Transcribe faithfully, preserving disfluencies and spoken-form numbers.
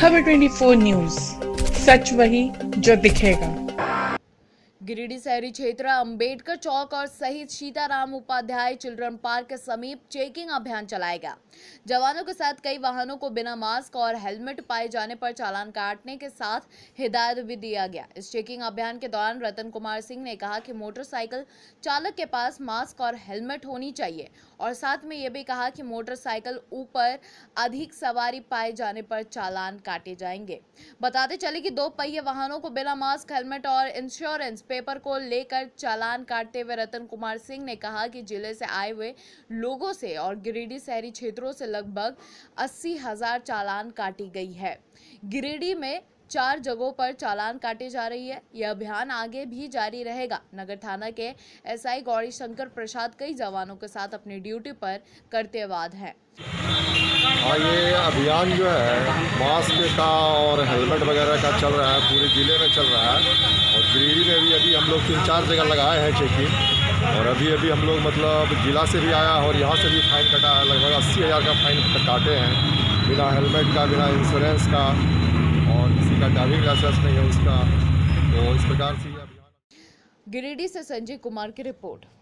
खबर चौबीस न्यूज, सच वही जो दिखेगा। गिरिडीह शहरी क्षेत्र अंबेडकर चौक और शहीद सीताराम उपाध्याय चिल्ड्रन पार्क के समीप चेकिंग अभियान चलाया गया। जवानों के साथ कई वाहनों को बिना मास्क और हेलमेट पाए जाने पर चालान काटने के साथ हिदायत भी दिया गया। इस चेकिंग अभियान के दौरान रतन कुमार सिंह ने कहा कि मोटरसाइकिल चालक के पास मास्क और हेलमेट होनी चाहिए और साथ में ये भी कहा कि मोटरसाइकिल ऊपर अधिक सवारी पाए जाने पर चालान काटे जाएंगे। बताते चले कि दो पहिए वाहनों को बिना मास्क, हेलमेट और इंश्योरेंस पेपर को लेकर चालान काटते हुए रतन कुमार सिंह ने कहा कि जिले से आए हुए लोगों से और गिरिडीह शहरी क्षेत्रों से लगभग अस्सी हजार चालान काटी गई है। गिरिडीह में चार जगहों पर चालान काटे जा रही है। यह अभियान आगे भी जारी रहेगा। नगर थाना के एसआई गौरी शंकर प्रसाद कई जवानों के साथ अपनी ड्यूटी पर कर्तव्यरत हैं। हाँ, ये अभियान जो है मास्क का और हेलमेट वगैरह का चल रहा है, पूरे ज़िले में चल रहा है और गिरिडीह में भी अभी हम लोग तीन चार जगह लगाए हैं चेकिंग और अभी अभी हम लोग मतलब जिला से भी आया और यहाँ से भी फाइन कटा है। लगभग अस्सी हज़ार का फाइन काटे हैं बिना हेलमेट का, बिना इंश्योरेंस का और किसी का ड्राइविंग लाइसेंस नहीं है उसका। तो इस प्रकार से गिरिडीह से संजय कुमार की रिपोर्ट।